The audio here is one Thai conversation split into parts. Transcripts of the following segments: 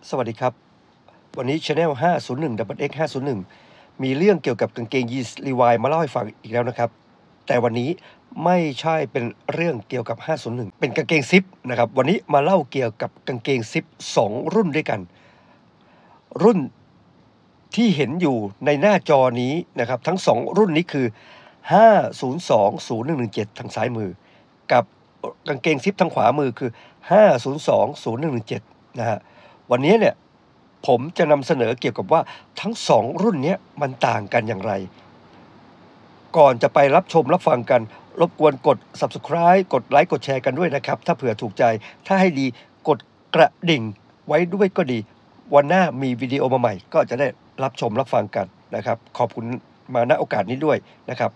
สวัสดีครับวันนี้ Channel 501 Double X 501มีเรื่องเกี่ยวกับกางเกงยีนส์ลีวายมาเล่าให้ฟังอีกแล้วนะครับแต่วันนี้ไม่ใช่เป็นเรื่องเกี่ยวกับ501เป็นกางเกงซิปนะครับวันนี้มาเล่าเกี่ยวกับกางเกงซิป2รุ่นด้วยกันรุ่นที่เห็นอยู่ในหน้าจอนี้นะครับทั้ง2รุ่นนี้คือ5020117ทางซ้ายมือกับกางเกงซิปทางขวามือคือ5020117นะฮะวันนี้เนี่ยผมจะนำเสนอเกี่ยวกับว่าทั้ง2รุ่นนี้มันต่างกันอย่างไรก่อนจะไปรับชมรับฟังกันรบกวนกด Subscribe กดไลค์กดแชร์กันด้วยนะครับถ้าเผื่อถูกใจถ้าให้ดีกดกระดิ่งไว้ด้วยก็ดีวันหน้ามีวิดีโอมาใหม่ก็จะได้รับชมรับฟังกันนะครับขอบคุณมาณโอกาสนี้ด้วยนะครับ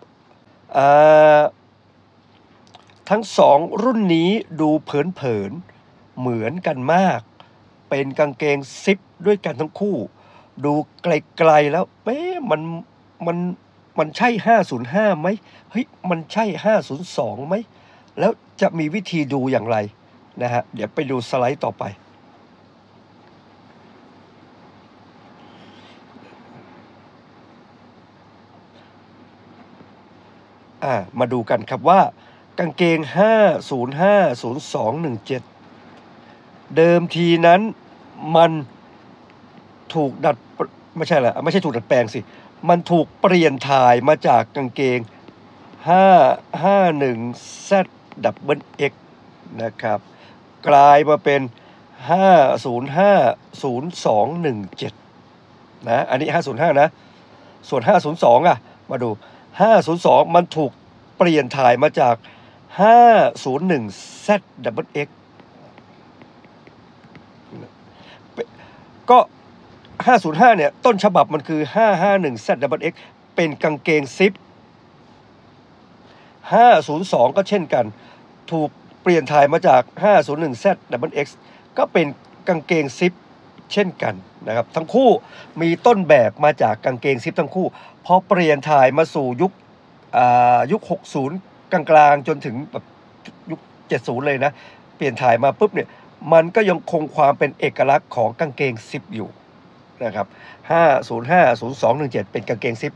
ทั้ง2รุ่นนี้ดูเผินๆเหมือนกันมากเป็นกางเกงซิปด้วยกันทั้งคู่ดูไกลๆแล้วมันใช่505ไหมเฮ้ยมันใช่502ไหมแล้วจะมีวิธีดูอย่างไรนะฮะเดี๋ยวไปดูสไลด์ต่อไปมาดูกันครับว่ากางเกง5050217เดิมทีนั้นมันถูกดัดไม่ใช่ถูกดัดแปลงสิมันถูกเปลี่ยนถ่ายมาจากกางเกง551Z Double X นะครับกลายมาเป็น5050217นะอันนี้505นะส่วน502มาดู502มันถูกเปลี่ยนถ่ายมาจาก501Z Double X ก็505เนี่ยต้นฉบับมันคือ551Z Double X เป็นกางเกงซิป502ก็เช่นกันถูกเปลี่ยนถ่ายมาจาก501Z Double X ก็เป็นกางเกงซิปเช่นกันนะครับทั้งคู่มีต้นแบบมาจากกางเกงซิปทั้งคู่พอเปลี่ยนถ่ายมาสู่ยุค60กลางๆจนถึงแบบยุค70เลยนะเปลี่ยนถ่ายมาปุ๊บเนี่ยมันก็ยังคงความเป็นเอกลักษณ์ของกางเกงซิปอยู่นะครับ5050217เป็นกางเกงซิป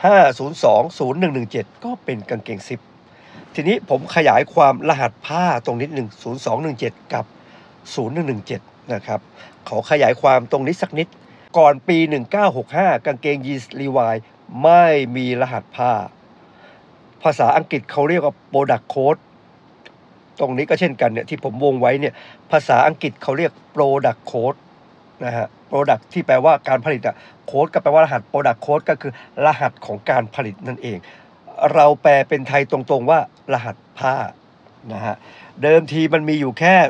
5020117ก็เป็นกางเกงซิปทีนี้ผมขยายความรหัสผ้าตรงนิดหนึ่ง0217กับ0117นะครับขอขยายความตรงนี้สักนิดก่อนปี1965กางเกงยีนส์ลีวายไม่มีรหัสผ้าภาษาอังกฤษเขาเรียกว่า product code ตรงนี้ก็เช่นกันเนี่ยที่ผมวงไว้เนี่ยภาษาอังกฤษเขาเรียก product code นะฮะ product ที่แปลว่าการผลิตcode ก็แปลว่ารหัส product code ก็คือรหัสของการผลิตนั่นเองเราแปลเป็นไทยตรงๆว่ารหัสผ้านะฮะเดิมทีมันมีอยู่แค่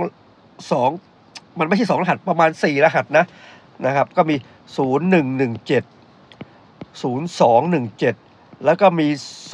2มันไม่ใช่2รหัสประมาณ4รหัสนะครับก็มี0117 0217แล้วก็มี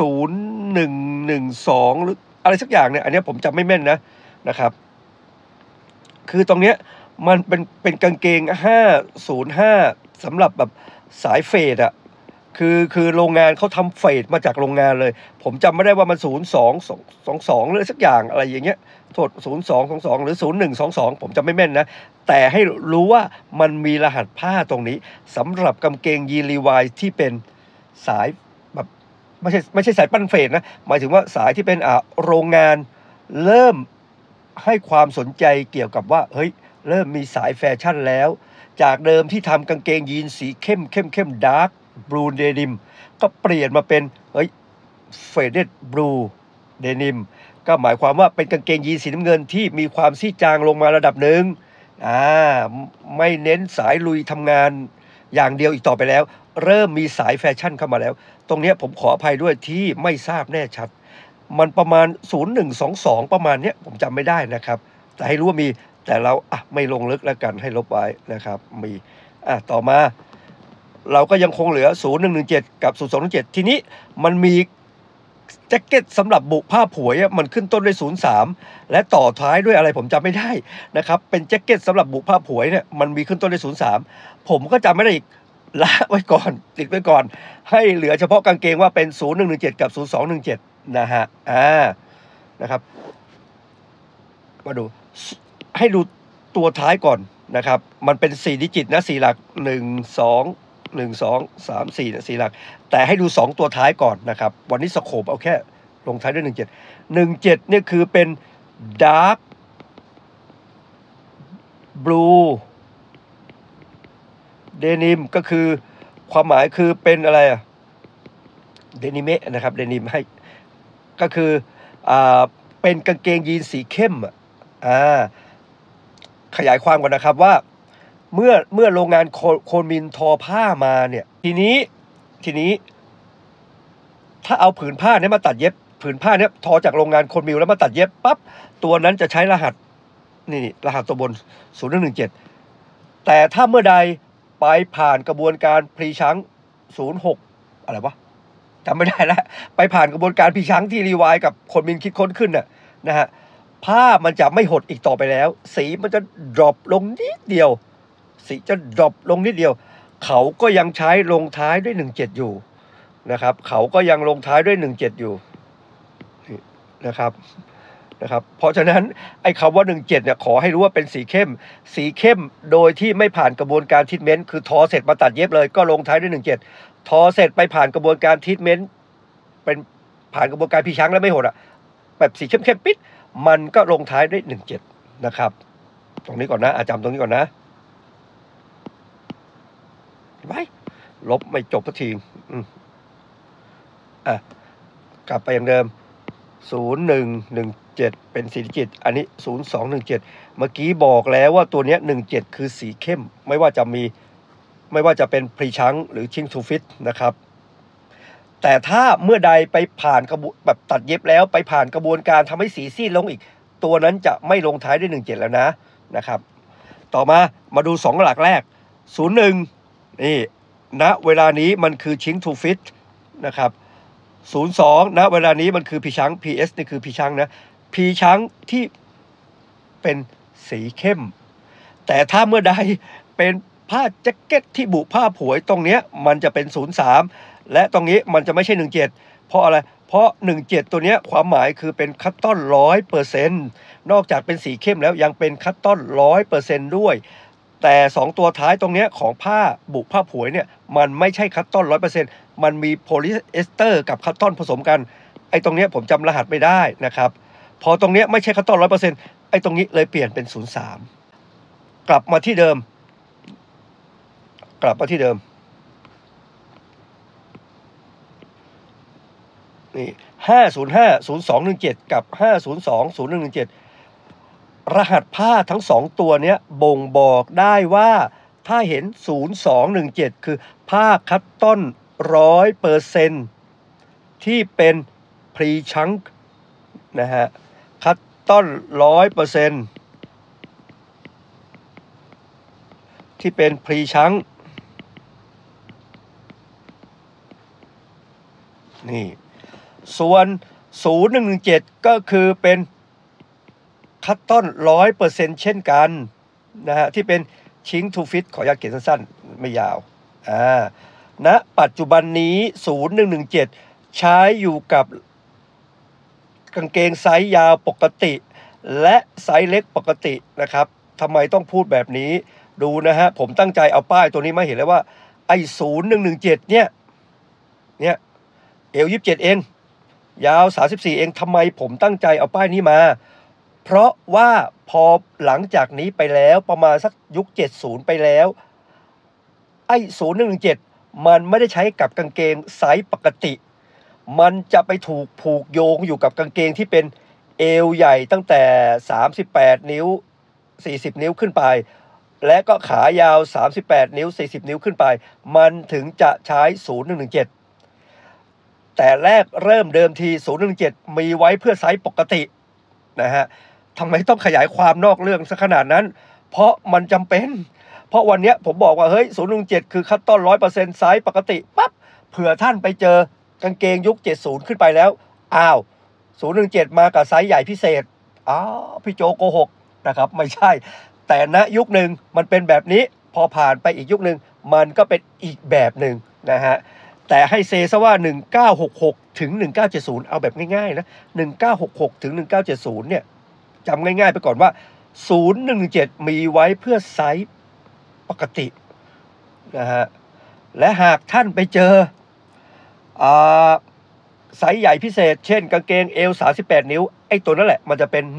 0112หรืออะไรสักอย่างเนี่ยอันนี้ผมจำไม่แม่นนะครับคือตรงเนี้ยมันเป็นกางเกง505สำหรับแบบสายเฟดคือโรงงานเขาทำเฟดมาจากโรงงานเลยผมจำไม่ได้ว่ามัน0222หรือสักอย่างอะไรอย่างเงี้ยโทษ0222หรือ0122ผมจำไม่แม่นนะแต่ให้รู้ว่ามันมีรหัสผ้าตรงนี้สำหรับกางเกงยีนลีวายที่เป็นสายแบบไม่ใช่สายปั้นเฟดนะหมายถึงว่าสายที่เป็นโรงงานเริ่มให้ความสนใจเกี่ยวกับว่าเฮ้ยเริ่มมีสายแฟชั่นแล้วจากเดิมที่ทำกางเกงยีนสีเข้มดาร์กบลูเดนิมก็เปลี่ยนมาเป็นเฟเดดบลูเดนิมก็หมายความว่าเป็นกางเกงยีนสีน้ำเงินที่มีความซี่จางลงมาระดับหนึ่งไม่เน้นสายลุยทำงานอย่างเดียวอีกต่อไปแล้วเริ่มมีสายแฟชั่นเข้ามาแล้วตรงนี้ผมขออภัยด้วยที่ไม่ทราบแน่ชัดมันประมาณ0122ประมาณเนี้ยผมจำไม่ได้นะครับแต่ให้รู้ว่ามีแต่เราไม่ลงลึกแล้วกันให้ลบไว้นะครับมีต่อมาเราก็ยังคงเหลือ0117กับ0217ทีนี้มันมีแจ็คเก็ตสำหรับบุผ้าผวยมันขึ้นต้นด้วย03และต่อท้ายด้วยอะไรผมจำไม่ได้นะครับเป็นแจ็คเก็ตสำหรับบุผ้าผวยเนี่ยมันมีขึ้นต้นด้วย03ผมก็จำไม่ได้อีกละไว้ก่อนติดไว้ก่อนให้เหลือเฉพาะกางเกงว่าเป็น0117กับ0217นะฮะนะครับมาดูให้ดูตัวท้ายก่อนนะครับมันเป็น4ดิจิตนะ4หลัก1 2 1 2 3 4เนี่ย4หลักแต่ให้ดู2ตัวท้ายก่อนนะครับวันนี้สโคปเอาแค่ลงท้ายด้วย17เนี่ยคือเป็น dark blue denim ก็คือความหมายคือเป็นอะไรอะเดนิเมะนะครับเดนิมให้ก็คือเป็นกางเกงยีนสีเข้มขยายความก่อนนะครับว่าเมื่อโรงงานโคนมินทอผ้ามาเนี่ยทีนี้ถ้าเอาผืนผ้านี้มาตัดเย็บผืนผ้านี้ทอจากโรงงานโคนมิลแล้วมาตัดเย็บปั๊บตัวนั้นจะใช้รหัสนี่รหัสตัวบน0117แต่ถ้าเมื่อใดไปผ่านกระบวนการพรีชัง06อะไรวะจำไม่ได้แล้วไปผ่านกระบวนการพรีชังที่รีไวล์กับโคนมินคิดค้นขึ้นนะฮะผ้ามันจะไม่หดอีกต่อไปแล้วสีมันจะดรอปลงนิดเดียวสีจะดรอปลงนิดเดียวเขาก็ยังใช้ลงท้ายด้วย17อยู่นะครับเขาก็ยังลงท้ายด้วย17อยู่นะครับเพราะฉะนั้นไอ้คำว่า17เนี่ยขอให้รู้ว่าเป็นสีเข้มโดยที่ไม่ผ่านกระบวนการทรีทเมนต์คือทอเสร็จมาตัดเย็บเลยก็ลงท้ายด้วย17ทอเสร็จไปผ่านกระบวนการทรีทเมนต์เป็นผ่านกระบวนการพีชังแล้วไม่หดแบบสีเข้มปิดมันก็ลงท้ายด้วย17นะครับตรงนี้ก่อนนะจำตรงนี้ก่อนนะไว้ลบไม่จบสักทีกลับไปอย่างเดิม0117เป็นสีดิจิตอันนี้0217เมื่อกี้บอกแล้วว่าตัวนี้17คือสีเข้มไม่ว่าจะเป็นพรีชังหรือชิงทูฟิตนะครับแต่ถ้าเมื่อใดไปผ่านกระบวนแบบตัดเย็บแล้วไปผ่านกระบวนการทำให้สีซีดลงอีกตัวนั้นจะไม่ลงท้ายด้วย17แล้วนะครับต่อมาดู2หลักแรก01นี่ณเวลานี้มันคือชิงทูฟิตนะครับ02นะเวลานี้มันคือพีชัง PS นี่คือพีชังนะพีชังที่เป็นสีเข้มแต่ถ้าเมื่อใดเป็นผ้าแจ็คเก็ตที่บุผ้าผวยตรงเนี้ยมันจะเป็น03และตรงนี้มันจะไม่ใช่17เพราะอะไรเพราะ17ตัวเนี้ยความหมายคือเป็นคัตตอน 100% นอกจากเป็นสีเข้มแล้วยังเป็นคัตตอน 100% ด้วยแต่2ตัวท้ายตรงเนี้ยของผ้าบุผ้าผวยเนี่ยมันไม่ใช่คัตตอน 100%มันมีโพลีเอสเตอร์กับคัตตอนผสมกันไอ้ตรงเนี้ยผมจำรหัสไม่ได้นะครับพอตรงเนี้ยไม่ใช่คัตตอน 100% ไอ้ตรงนี้เลยเปลี่ยนเป็น03กลับมาที่เดิมนี่505 0217กับ502 0117รหัสผ้าทั้ง2ตัวเนี้ยบ่งบอกได้ว่าถ้าเห็น0217คือผ้าคัตตอน 100% ที่เป็นพรีชังนะฮะคัตตอน 100% ที่เป็นพรีชังนี่ส่วน0117ก็คือเป็นคัตตอน 100% เช่นกันนะฮะที่เป็นชิงทูฟิตขออนุญาตเขียนสั้นๆไม่ยาวณปัจจุบันนี้0117ใช้อยู่กับกางเกงไซส์ยาวปกติและไซส์เล็กปกตินะครับทำไมต้องพูดแบบนี้ดูนะฮะผมตั้งใจเอาป้ายตัวนี้มาเห็นแล้วว่าไอ้0117เนี่ยเอว27เองยาว34เองทำไมผมตั้งใจเอาป้ายนี้มาเพราะว่าพอหลังจากนี้ไปแล้วประมาณสักยุค70ไปแล้วไอ้0117มันไม่ได้ใช้กับกางเกงไซส์ปกติมันจะไปถูกผูกโยงอยู่กับกางเกงที่เป็นเอวใหญ่ตั้งแต่38นิ้ว40นิ้วขึ้นไปและก็ขายาว38นิ้ว40นิ้วขึ้นไปมันถึงจะใช้0117แต่แรกเริ่มเดิมที0117มีไว้เพื่อไซส์ปกตินะฮะทำไมต้องขยายความนอกเรื่องซะขนาดนั้นเพราะมันจำเป็นเพราะวันนี้ผมบอกว่าเฮ้ย017คือคัตตอน 100% ไซส์ปกติปั๊บเผื่อท่านไปเจอกางเกงยุค70ขึ้นไปแล้ว017มากับไซส์ใหญ่พิเศษพี่โจโกหกนะครับไม่ใช่แต่ณยุคหนึ่งมันเป็นแบบนี้พอผ่านไปอีกยุคหนึ่งมันก็เป็นอีกแบบหนึ่งนะฮะแต่ให้เซซะว่า1966ถึง1970เอาแบบง่ายๆนะ1966ถึง1970เนี่ยจำง่ายๆไปก่อนว่า 0117มีไว้เพื่อไซส์ปกตินะฮะและหากท่านไปเจอไซส์ใหญ่พิเศษเช่นกางเกงเอว38นิ้วไอ้ตัวนั่นแหละมันจะเป็น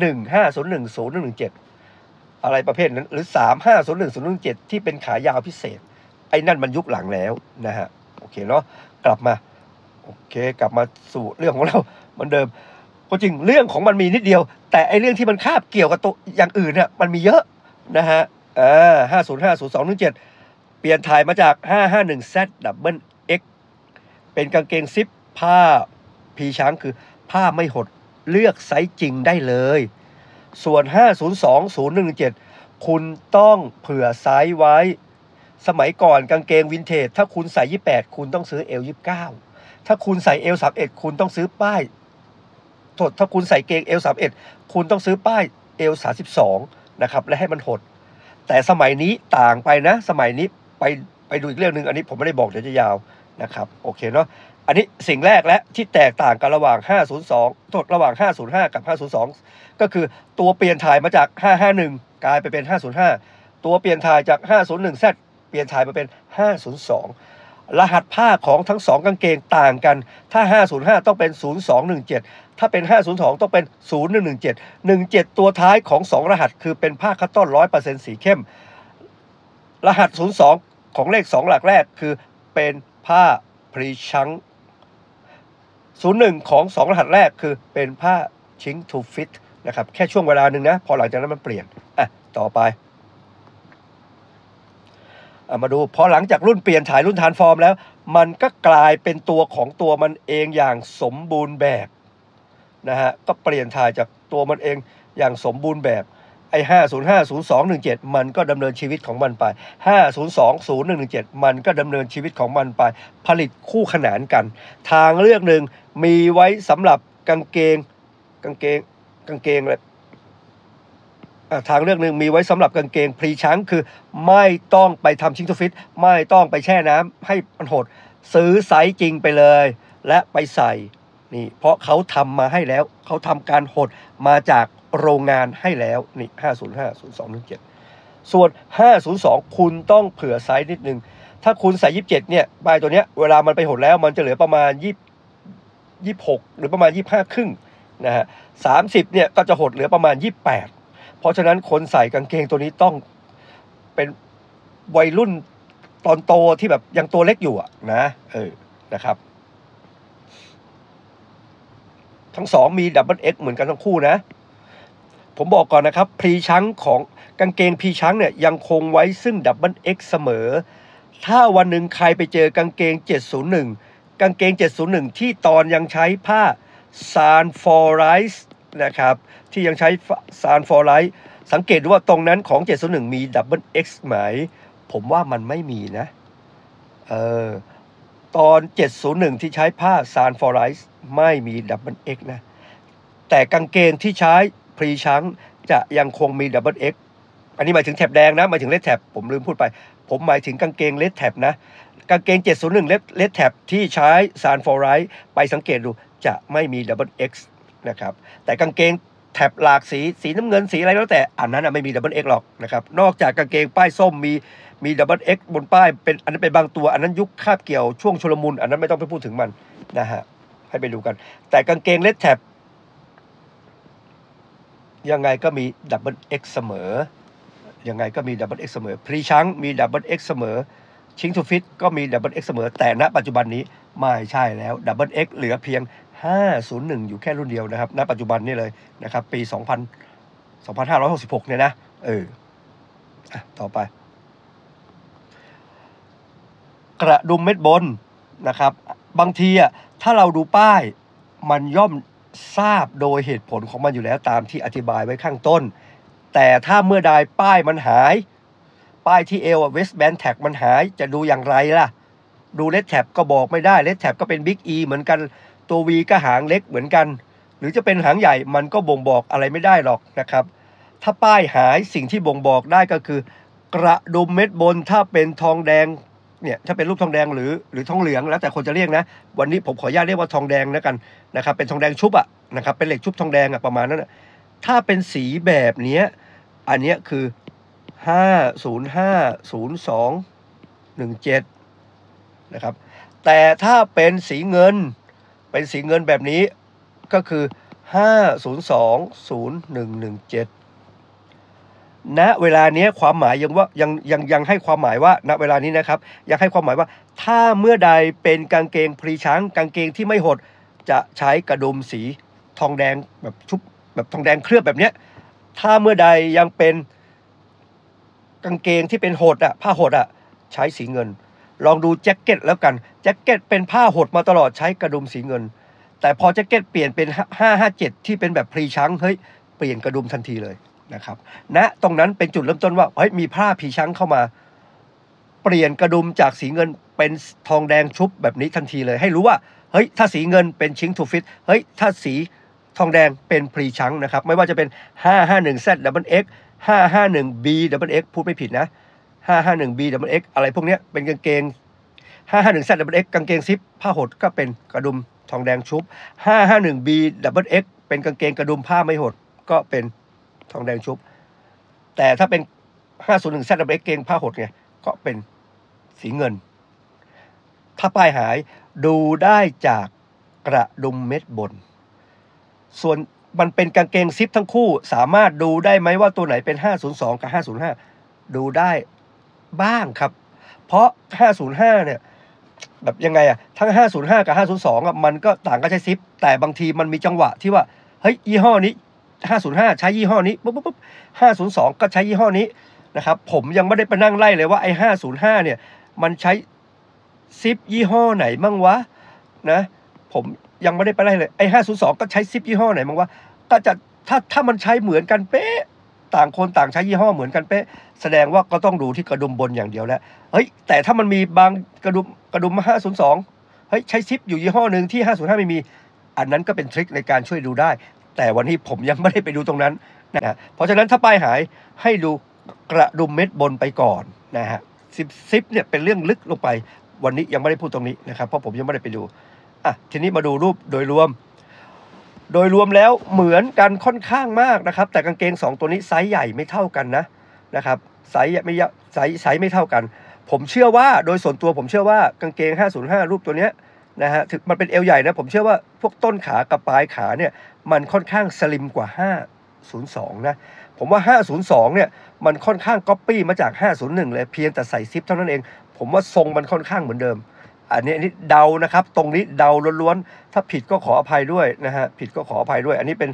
1501017อะไรประเภทนั้นหรือ3501017ที่เป็นขายาวพิเศษไอ้นั่นมันยุคหลังแล้วนะฮะโอเคเนาะกลับมาโอเคกลับมาสู่เรื่องของเราเหมือนเดิมก็จริงเรื่องของมันมีนิดเดียวแต่ไอ้เรื่องที่มันคาบเกี่ยวกับตัวอย่างอื่นเนี่ยมันมีเยอะนะฮะ505021เปลี่ยนถ่ายมาจาก 551Z Double X เป็นกางเกงซิปผ้าพีช้างคือผ้าไม่หดเลือกไซส์จริงได้เลยส่วน502017คุณต้องเผื่อไซส์ไว้สมัยก่อนกางเกงวินเทจถ้าคุณใส่28คุณต้องซื้อ L29ถ้าคุณใส่ L31คุณต้องซื้อป้ายถ้าคุณใส่เกง L31คุณต้องซื้อป้าย L32นะครับและให้มันหดแต่สมัยนี้ต่างไปนะสมัยนี้ไปดูอีกเรื่องนึงอันนี้ผมไม่ได้บอกเดี๋ยวจะยาวนะครับโอเคเนาะอันนี้สิ่งแรกและที่แตกต่างกันระหว่างระหว่าง505กับ502ก็คือตัวเปลี่ยนถ่ายมาจาก551กลายไปเป็น505ตัวเปลี่ยนถ่ายจาก 501Z เปลี่ยนถ่ายมาเป็น502รหัสผ้าของทั้ง2กางเกงต่างกันถ้า505ต้องเป็น0217ถ้าเป็น502ต้องเป็น0117 17ตัวท้ายของ2รหัสคือเป็นผ้าคัตตอน 100% สีเข้มรหัส02ของเลข2หลักแรกคือเป็นผ้าพรีชัง01ของ2รหัสแรกคือเป็นผ้าชิงทูฟิตนะครับแค่ช่วงเวลานึงนะพอหลังจากนั้นมันเปลี่ยนต่อไปมาดูพอหลังจากรุ่นเปลี่ยนถ่ายรุ่นทานฟอร์มแล้วมันก็กลายเป็นตัวของตัวมันเองอย่างสมบูรณ์แบบนะฮะก็เปลี่ยนถ่ายจากตัวมันเองอย่างสมบูรณ์แบบไอ้5050217มันก็ดำเนินชีวิตของมันไป5020117มันก็ดำเนินชีวิตของมันไปผลิตคู่ขนานกันทางเลือกหนึ่งมีไว้สำหรับกางเกงเลยทางเลือกหนึ่งมีไว้สำหรับกางเกงพรีชังคือไม่ต้องไปทำชิงทูฟิตไม่ต้องไปแช่น้ำให้มันหดซื้อไซส์จริงไปเลยและไปใส่นี่เพราะเขาทำมาให้แล้วเขาทำการหดมาจากโรงงานให้แล้วนี่5050217ส่วน502คุณต้องเผื่อไซส์นิดนึงถ้าคุณใส่27เนี่ยใบตัวเนี้ยเวลามันไปหดแล้วมันจะเหลือประมาณ26หรือประมาณ25ครึ่งนะฮะ30เนี่ยก็จะหดเหลือประมาณ28เพราะฉะนั้นคนใส่กางเกงตัวนี้ต้องเป็นวัยรุ่นตอนโตที่แบบยังตัวเล็กอยู่นะนะครับทั้งสองมีดับเบิล X เหมือนกันทั้งคู่นะผมบอกก่อนนะครับพรีชังของกางเกงพรีชังเนี่ยยังคงไว้ซึ่งดับเบิล X เสมอถ้าวันหนึ่งใครไปเจอกางเกง701กางเกง701ที่ตอนยังใช้ผ้าซานฟอร์ไรส์นะครับที่ยังใช้ซานฟอร์ไรส์สังเกตดูว่าตรงนั้นของ701มีดับเบิล X ไหมผมว่ามันไม่มีนะตอน701ที่ใช้ผ้าซานฟอร์ไรส์ไม่มีดับเบิล X นะแต่กางเกงที่ใช้พรีชังจะยังคงมีดับเบิล X อันนี้หมายถึงแถบแดงนะหมายถึงเลดแท็บผมลืมพูดไปผมหมายถึงกางเกงเลดแท็บนะกางเกง701เลดแท็บที่ใช้ซานฟอร์ไรส์ไปสังเกตดูจะไม่มีดับเบิล X นะครับแต่กางเกงแท็บหลากสีน้ำเงินสีอะไรแล้วแต่อันนั้นไม่มีดับเบิล X หรอกนะครับนอกจากกางเกงป้ายส้มมีดับเบิล X บนป้ายเป็นอันนั้นเป็นบางตัวอันนั้นยุคคาบเกี่ยวช่วงชุลมุนอันนั้นไม่ต้องไปพูดถึงมันนะฮะให้ไปดูกันแต่กางเกงเลดแท็บยังไงก็มีดับเบิล X เสมอยังไงก็มีดับเบิล X เสมอพรีชังมีดับเบิล X เสมอชิงทูฟิตก็มีดับเบิล X เสมอแต่ณปัจจุบันนี้ไม่ใช่แล้วดับเบิล X เหลือเพียง501อยู่แค่รุ่นเดียวนะครับณปัจจุบันนี้เลยนะครับปี2566เนี่ยนะต่อไปกระดุมเม็ดบนนะครับบางทีถ้าเราดูป้ายมันย่อมทราบโดยเหตุผลของมันอยู่แล้วตามที่อธิบายไว้ข้างต้นแต่ถ้าเมื่อใดป้ายมันหายป้ายที่เอวเวสแบนแท็กมันหายจะดูอย่างไรล่ะดูเลดแท็บก็บอกไม่ได้เลดแท็บก็เป็นบิ๊กอีเหมือนกันตัว V ก็หางเล็กเหมือนกันหรือจะเป็นหางใหญ่มันก็บ่งบอกอะไรไม่ได้หรอกนะครับถ้าป้ายหายสิ่งที่บ่งบอกได้ก็คือกระดุมเม็ดบนถ้าเป็นทองแดงเนี่ยถ้าเป็นรูปทองแดงหรือทองเหลืองแล้วแต่คนจะเรียกนะวันนี้ผมขออนุญาตเรียกว่าทองแดงแล้วกันนะครับเป็นทองแดงชุบนะครับเป็นเหล็กชุบทองแดงประมาณนั้นถ้าเป็นสีแบบนี้อันเนี้ยคือ5050217นะครับแต่ถ้าเป็นสีเงินแบบนี้ก็คือ5020117ณเวลานี้ความหมายยังให้ความหมายว่าณเวลานี้นะครับยังให้ความหมายว่าถ้าเมื่อใดเป็นกางเกงพรีช้างกางเกงที่ไม่หดจะใช้กระดุมสีทองแดงแบบชุบแบบทองแดงเคลือบแบบเนี้ยถ้าเมื่อใดยังเป็นกางเกงที่เป็นหดผ้าหดใช้สีเงินลองดูแจ็คเก็ตแล้วกันแจ็คเก็ตเป็นผ้าหดมาตลอดใช้กระดุมสีเงินแต่พอแจ็คเก็ตเปลี่ยนเป็น557ที่เป็นแบบพรีช้างเฮ้ยเปลี่ยนกระดุมทันทีเลยนะครับตรงนั้นเป็นจุดเริ่มต้นว่าเฮ้ยมีผ้าพรีช้างเข้ามาเปลี่ยนกระดุมจากสีเงินเป็นทองแดงชุบแบบนี้ทันทีเลยให้รู้ว่าเฮ้ยถ้าสีเงินเป็นชิงทูฟิตเฮ้ยถ้าสีทองแดงเป็นพรีช้างนะครับไม่ว่าจะเป็น 551ZXX 551B XX พูดไม่ผิดนะ 551B XX อะไรพวกเนี้ยเป็นกางเกง 551ZXX กางเกงซิปผ้าหดก็เป็นกระดุมทองแดงชุบ 551B XX เป็นกางเกงกระดุมผ้าไม่หดก็เป็นทองแดงชุบแต่ถ้าเป็น 501ZXX เกงผ้าหดไงก็เป็นสีเงินถ้าป้ายหายดูได้จากกระดุมเม็ดบนส่วนมันเป็นกางเกงซิปทั้งคู่สามารถดูได้ไหมว่าตัวไหนเป็น502กับ505ดูได้บ้างครับเพราะ505เนี่ยแบบยังไงทั้ง505กับ502มันก็ต่างกันใช้ซิปแต่บางทีมันมีจังหวะที่ว่าเฮ้ยยี่ห้อนี้505ใช้ยี่ห้อนี้ปุ๊บ502ก็ใช้ยี่ห้อนี้นะครับผมยังไม่ได้ไปนั่งไล่เลยว่าไอ้505เนี่ยมันใช้ซิปยี่ห้อไหนมั่งวะนะผมยังไม่ได้ไปไล่เลยไอ้502ก็ใช้ซิปยี่ห้อไหนมั่งวะก็จะถ้ามันใช้เหมือนกันเป๊ะต่างคนต่างใช้ยี่ห้อเหมือนกันเป๊ะแสดงว่าก็ต้องดูที่กระดุมบนอย่างเดียวแล้วเฮ้ยแต่ถ้ามันมีบางกระดุม502เฮ้ยใช้ซิปอยู่ยี่ห้อนึงที่505ไม่มีอันนั้นก็เป็นทริคในการช่วยดูได้แต่วันนี้ผมยังไม่ได้ไปดูตรงนั้นนะเพราะฉะนั้นถ้าป้ายหายให้ดูกระดุมเม็ดบนไปก่อนนะฮะซิปเนี่ยเป็นเรื่องลึกลงไปวันนี้ยังไม่ได้พูดตรงนี้นะครับเพราะผมยังไม่ได้ไปดูทีนี้มาดูรูปโดยรวมแล้วเหมือนกันค่อนข้างมากนะครับแต่กางเกง2ตัวนี้ไซส์ใหญ่ไม่เท่ากันนะครับไซส์ไม่เท่ากันผมเชื่อว่าโดยส่วนตัวผมเชื่อว่ากางเกง505รูปตัวเนี้ยนะฮะถึงมันเป็นเอวใหญ่นะผมเชื่อว่าพวกต้นขากับปลายขาเนี่ยมันค่อนข้างสลิมกว่า502นะผมว่า502เนี่ยมันค่อนข้างก๊อปปี้มาจาก501เลยเพียงแต่ใส่ซิปเท่านั้นเองผมว่าทรงมันค่อนข้างเหมือนเดิมอันนี้เดานะครับตรงนี้เดาล้วนๆถ้าผิดก็ขออภัยด้วยนะฮะผิดก็ขออภัยด้วยอันนี้เป็น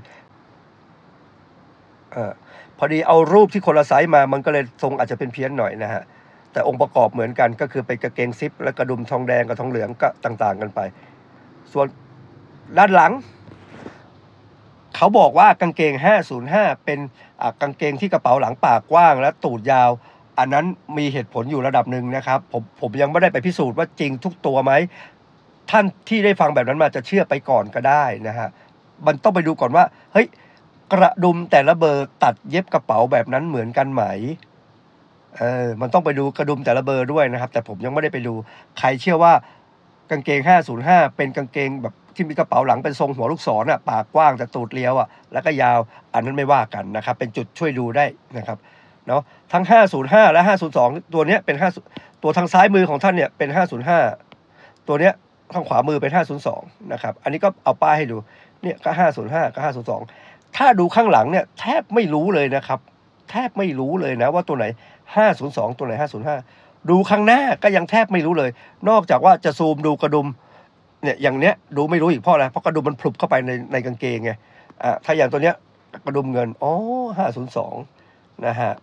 พอดีเอารูปที่คนละไซส์มามันก็เลยทรงอาจจะเป็นเพี้ยนหน่อยนะฮะแต่องค์ประกอบเหมือนกันก็คือเป็นกางเกงซิปและกระดุมทองแดงกับทองเหลืองก็ต่างๆกันไปส่วนด้านหลังเขาบอกว่ากางเกง505เป็นกางเกงที่กระเป๋าหลังปากกว้างและตูดยาวอันนั้นมีเหตุผลอยู่ระดับหนึ่งนะครับผมยังไม่ได้ไปพิสูจน์ว่าจริงทุกตัวไหมท่านที่ได้ฟังแบบนั้นมาจะเชื่อไปก่อนก็ได้นะฮะมันต้องไปดูก่อนว่าเฮ้ยกระดุมแต่ละเบอร์ตัดเย็บกระเป๋าแบบนั้นเหมือนกันไหมมันต้องไปดูกระดุมแต่ละเบอร์ด้วยนะครับแต่ผมยังไม่ได้ไปดูใครเชื่อว่ากางเกง505เป็นกางเกงแบบที่มีกระเป๋าหลังเป็นทรงหัวลูกศรปากกว้างแต่ตูดเลี้ยวแล้วก็ยาวอันนั้นไม่ว่ากันนะครับเป็นจุดช่วยดูได้นะครับเนาะทั้ง505และ502ตัวเนี้ยเป็น5ตัวทางซ้ายมือของท่านเนี่ยเป็น505ตัวเนี้ยทางขวามือเป็น502นะครับอันนี้ก็เอาป้ายให้ดูเนี่ยก็505กับ502ถ้าดูข้างหลังเนี่ยแทบไม่รู้เลยนะครับแทบไม่รู้เลยนะว่าตัวไหน502ตัวไหน505ดูข้างหน้าก็ยังแทบไม่รู้เลยนอกจากว่าจะซูมดูกระดุมเนี่ยอย่างเนี้ยดูไม่รู้อีกเพราะอะไรเพราะกระดุมมันพลุบเข้าไปในกางเกงไงถ้าอย่างตัวเนี้ยกระดุมเงิน502นะฮะ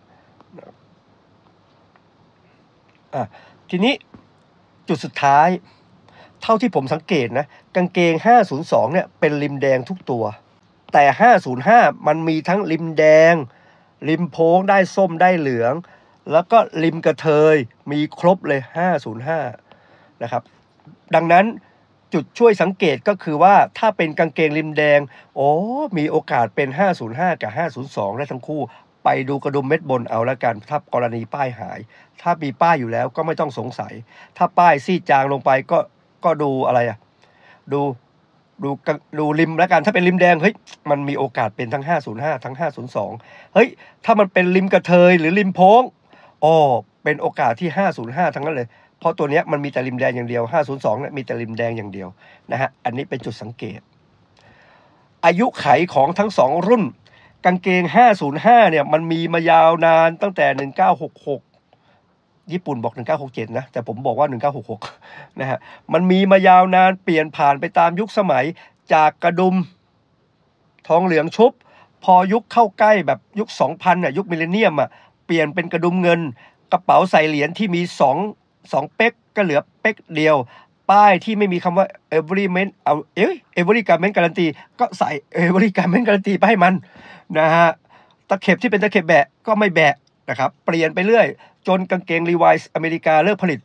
ทีนี้จุดสุดท้ายเท่าที่ผมสังเกตนะกางเกง502เนี่ยเป็นริมแดงทุกตัวแต่505มันมีทั้งริมแดงริมโพ้งได้ส้มได้เหลืองแล้วก็ริมกระเทยมีครบเลย505นะครับดังนั้นจุดช่วยสังเกตก็คือว่าถ้าเป็นกางเกงริมแดงมีโอกาสเป็น505กับ502ได้ทั้งคู่ไปดูกระดุมเม็ดบนเอาละกันถ้ากรณีป้ายหายถ้ามีป้ายอยู่แล้วก็ไม่ต้องสงสัยถ้าป้ายซีดจางลงไปก็ดูอะไรดูดูริมแล้วกันถ้าเป็นริมแดงเฮ้ยมันมีโอกาสเป็นทั้ง505ทั้ง502เฮ้ยถ้ามันเป็นริมกระเทยหรือริมโพ้งอ๋อเป็นโอกาสที่505ทั้งนั้นเลยเพราะตัวเนี้ยมันมีแต่ริมแดงอย่างเดียว502เนี่ยมีแต่ริมแดงอย่างเดียวนะฮะอันนี้เป็นจุดสังเกตอายุไขของทั้ง2รุ่นกางเกง505เนี่ยมันมีมายาวนานตั้งแต่1966ญี่ปุ่นบอก1967นะแต่ผมบอกว่า1966นะฮะมันมีมายาวนานเปลี่ยนผ่านไปตามยุคสมัยจากกระดุมทองเหลืองชุบพอยุคเข้าใกล้แบบยุค2000อ่ะยุคมิลเลนเนียมอ่ะเปลี่ยนเป็นกระดุมเงินกระเป๋าใส่เหรียญที่มี2เป๊กก็เหลือเป๊กเดียวป้ายที่ไม่มีคำว่า every man เอาevery garment guarantee ก็ใส่ every garment guarantee ไปให้มันนะฮะตะเข็บที่เป็นตะเข็บแบะก็ไม่แบะนะครับเปลี่ยนไปเรื่อยจนกางเกง Levi's อเมริกาเลิกผลิต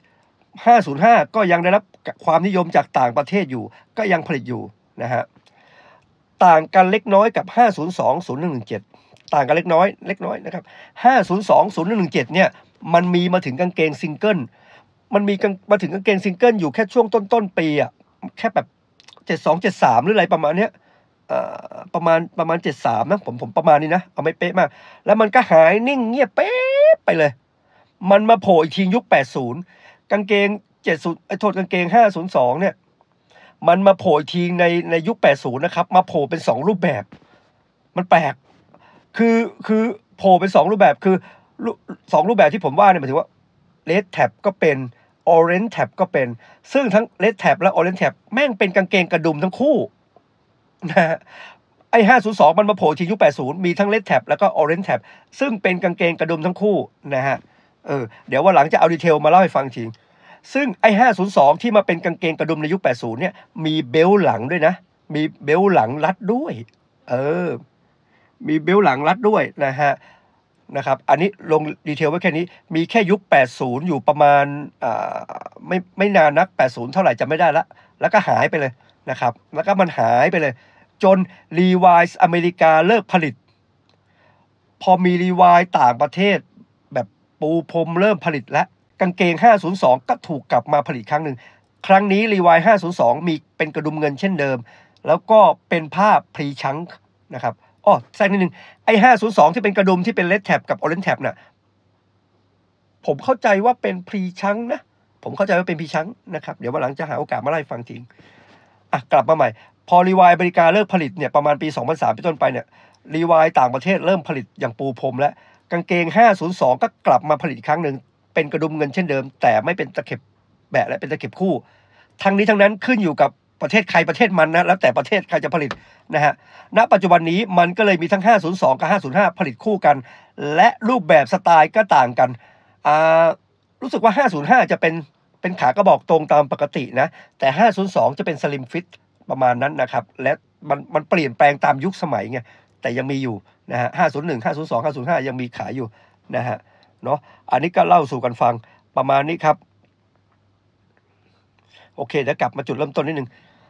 505ก็ยังได้รับความนิยมจากต่างประเทศอยู่ก็ยังผลิตอยู่นะฮะต่างกันเล็กน้อยกับ502-0117ต่างกันเล็กน้อยนะครับ502-0117เนี่ยมันมีมาถึงกางเกงซิงเกิลมันมีมาถึงกางเกงซิงเกิลอยู่แค่ช่วงต้นปีอ่ะแค่แบบ72 73หรืออะไรประมาณเนี้ยประมาณ73นะผมประมาณนี้นะเอาไม่เป๊ะมากแล้วมันก็หายนิ่งเงียบเป๊ะไปเลยมันมาโผล่อีกทียุค80กางเกง70โทษกางเกง502เนี่ยมันมาโผล่อีกทีในยุค80นะครับมาโผล่เป็น2รูปแบบมันแปลกคือโผล่เป็น2รูปแบบคือ2รูปแบบที่ผมว่าเนี่ยหมายถึงว่า Red Tab ก็เป็น Orange Tab ก็เป็นซึ่งทั้ง Red Tab และ Orange Tab แม่งเป็นกางเกงกระดุมทั้งคู่นะฮะไอ้502มันมาโผล่ทียุค80มีทั้ง Red Tab แล้วก็ Orange Tab ซึ่งเป็นกางเกงกระดุมทั้งคู่นะฮะเดี๋ยววันหลังจะเอาดีเทลมาเล่าให้ฟังจริงซึ่งไอ้502ที่มาเป็นกางเกงกระดุมในยุค80เนี่ยมีเบลต์หลังด้วยนะมีเบลต์หลังรัดด้วยมีเบลต์หลังรัดด้วยนะครับอันนี้ลงดีเทลไว้แค่นี้มีแค่ยุค80อยู่ประมาณไม่นานนัก80เท่าไหร่จำไม่ได้ละแล้วก็หายไปเลยนะครับแล้วก็มันหายไปเลยจน Levi's อเมริกาเลิกผลิตพอมี Levi's ต่างประเทศแบบปูพรมเริ่มผลิตแล้วกางเกง502ก็ถูกกลับมาผลิตครั้งหนึ่งครั้งนี้ Levi's 502มีเป็นกระดุมเงินเช่นเดิมแล้วก็เป็นผ้าพรีชังนะครับแทรกนิดนึงไอ้502ที่เป็นกระดุมที่เป็น Red Tab กับ Orange Tab น่ะผมเข้าใจว่าเป็นพรีชังนะผมเข้าใจว่าเป็นพรีชังนะครับเดี๋ยววันหลังจะหาโอกาสมาไล่ฟังจริงกลับมาใหม่พอ Levi's อเมริกาเลิกผลิตเนี่ยประมาณปี2003เป็นต้นไปเนี่ย Levi's ต่างประเทศเริ่มผลิตอย่างปูพรมและกางเกง502ก็กลับมาผลิตอีกครั้งหนึ่งเป็นกระดุมเงินเช่นเดิมแต่ไม่เป็นตะเข็บแบะและเป็นตะเข็บคู่ทั้งนี้ทั้งนั้นขึ้นอยู่กับประเทศใครประเทศมันนะแล้วแต่ประเทศใครจะผลิตนะฮะณปัจจุบันนี้มันก็เลยมีทั้ง502กับ505ผลิตคู่กันและรูปแบบสไตล์ก็ต่างกันรู้สึกว่า505จะเป็นขากระบอกตรงตามปกตินะแต่502จะเป็นสลิมฟิตประมาณนั้นนะครับและมันเปลี่ยนแปลงตามยุคสมัยไงแต่ยังมีอยู่นะฮะ501 502 505ยังมีขายอยู่นะฮะเนาะอันนี้ก็เล่าสู่กันฟังประมาณนี้ครับโอเคเดี๋ยวกลับมาจุดเริ่มต้นนิดนึง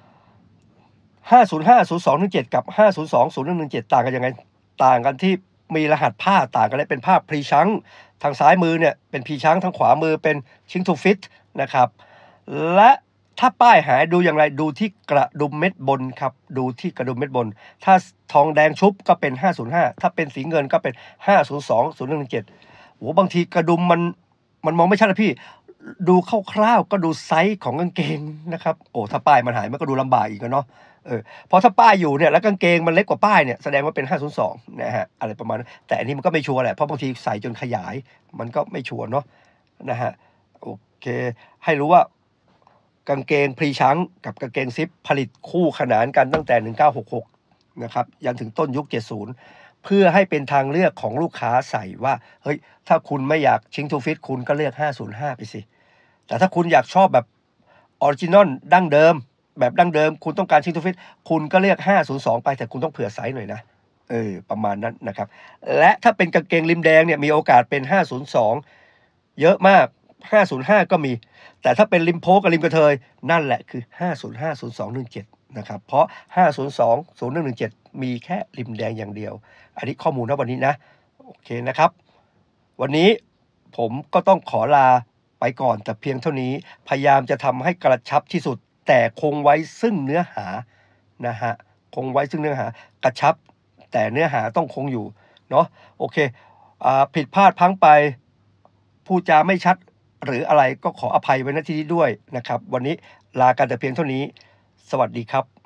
505-0217กับ502-0117ต่างกันยังไงต่างกันที่มีรหัสผ้าต่างกันและเป็นผ้าพรีชังทางซ้ายมือเนี่ยเป็นพรีชังทางขวามือเป็นชิงทูฟิตนะครับและถ้าป้ายหายดูอย่างไรดูที่กระดุมเม็ดบนครับดูที่กระดุมเม็ดบนถ้าทองแดงชุบก็เป็น505ถ้าเป็นสีเงินก็เป็น502-0117โหบางทีกระดุมมันมองไม่ชัดนะพี่ดูคร่าวๆก็ดูไซส์ของกางเกงนะครับถ้าป้ายมันหายมันก็ดูลำบากอีกนะเนาะเพราะถ้าป้ายอยู่เนี่ยแล้วกางเกงมันเล็กกว่าป้ายเนี่ยแสดงว่าเป็น502นะฮะอะไรประมาณนั้นแต่อันนี้มันก็ไม่ชัวร์แหละเพราะบางทีใส่จนขยายมันก็ไม่ชัวร์เนาะนะฮะโอเคให้รู้ว่ากางเกงพรีชังกับกางเกงซิปผลิตคู่ขนานกันตั้งแต่1966นะครับยันถึงต้นยุค70เพื่อให้เป็นทางเลือกของลูกค้าใส่ว่าเฮ้ยถ้าคุณไม่อยากชิงทูฟิตคุณก็เลือก505ไปสิแต่ถ้าคุณอยากชอบแบบออริจินอลดั้งเดิมแบบดั้งเดิมคุณต้องการชิงทูฟิตคุณก็เลือก502ไปแต่คุณต้องเผื่อไซส์หน่อยนะประมาณนั้นนะครับและถ้าเป็นกางเกงริมแดงเนี่ยมีโอกาสเป็น502เยอะมาก505ก็มีแต่ถ้าเป็นริมโพกับริมกระเทยนั่นแหละคือ505-0217นะครับเพราะ502-0117มีแค่ริมแดงอย่างเดียวอันนี้ข้อมูลณวันนี้นะโอเคนะครับวันนี้ผมก็ต้องขอลาไปก่อนแต่เพียงเท่านี้พยายามจะทำให้กระชับที่สุดแต่คงไว้ซึ่งเนื้อหานะฮะคงไว้ซึ่งเนื้อหากระชับแต่เนื้อหาต้องคงอยู่เนาะโอเคผิดพลาดพลั้งไปพูดจาไม่ชัดหรืออะไรก็ขออภัยไว้ณที่นี้ด้วยนะครับวันนี้ลากันแต่เพียงเท่านี้สวัสดีครับ